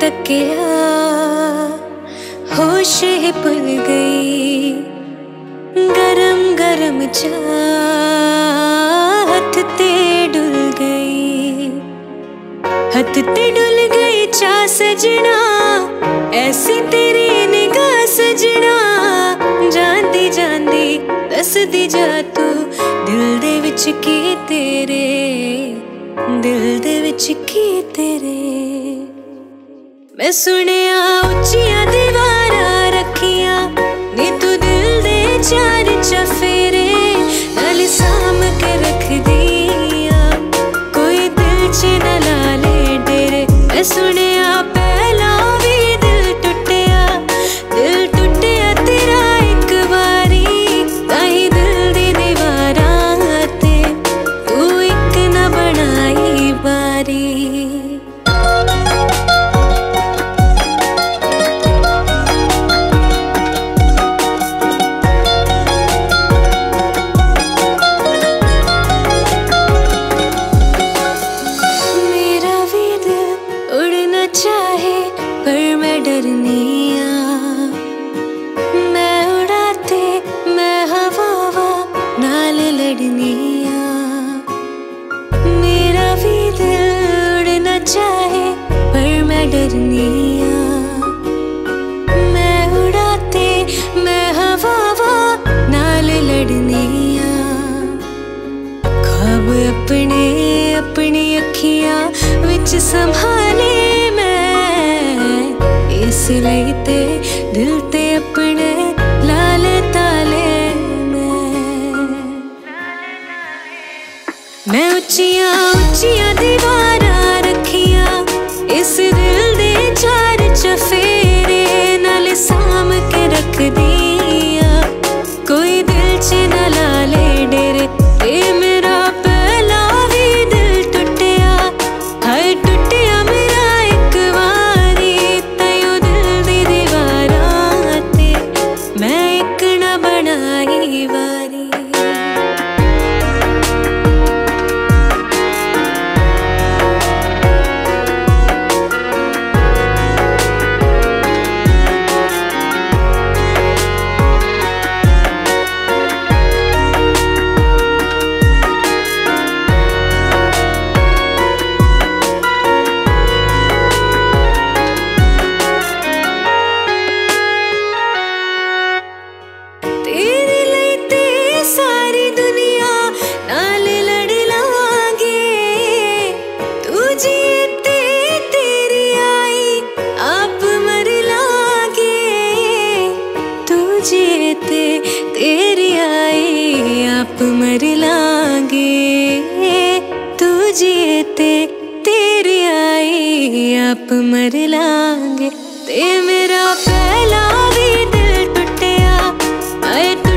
तकिया होश ही भुल गई। गरम गरम चाह हथ ते डुल गई, हथ ते डुल गई चाह सजना। ऐसी तेरी निगाह सजना, जांदी जांदी दसदी जा तू दिल दे विच की तेरे, दिल दे विच की तेरे। मैं सुनिया उच्चियां दीवारां रखियां नी तू दिल दे चार चफेरे नाल साम के रख दिया, कोई दिल च न ला ले डेरे। मैं सुनिया पहला भी दिल टुटिया तेरा एक बारी, ताही दिल दी दीवारां ते तू एक न बनाई बारी। चाहे पर मैं डरनिया, मैं उड़ाते मैं हवा नाल लड़निया। मेरा भी दिल उड़ना चाहे पर मैं डरनिया, मैं उड़ाते मैं हवा नाल लड़निया। ख्वाब अपने अपनी अखियां विच संभाले इसलिए ते दिल ते अपने लाले ताले मैं उच्चियां उच्चियां दीवारां रखियां इस दिल दे चार चफेरे नाल साम के रख दिया, कोई दिल च न ला ले डेरे। ते मेरा पहला भी दिल टुटिया, हाय टुटिया मेरा एक बारी, तयो दिल दी दीवारां ते मैं एक न बनाई बारी। जीते तेरी आई आप मर लांगे, तू जीते तेरी आई आप मर लांगे। ते मेरा पहला भी दिल टुटिया, आए